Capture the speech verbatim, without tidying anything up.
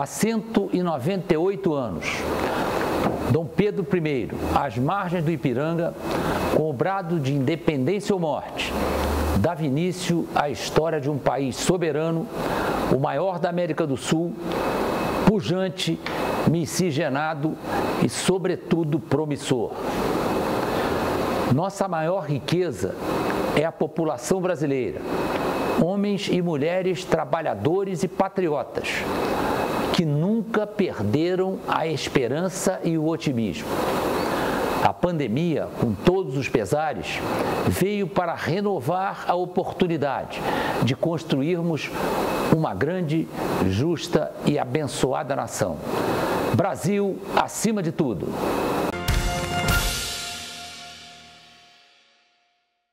cento e noventa e oito anos, Dom Pedro I, às margens do Ipiranga, com o brado de independência ou morte, dava início à história de um país soberano, o maior da América do Sul, pujante, miscigenado e, sobretudo, promissor. Nossa maior riqueza é a população brasileira, homens e mulheres trabalhadores e patriotas, que nunca perderam a esperança e o otimismo. A pandemia, com todos os pesares, veio para renovar a oportunidade de construirmos uma grande, justa e abençoada nação. Brasil, acima de tudo!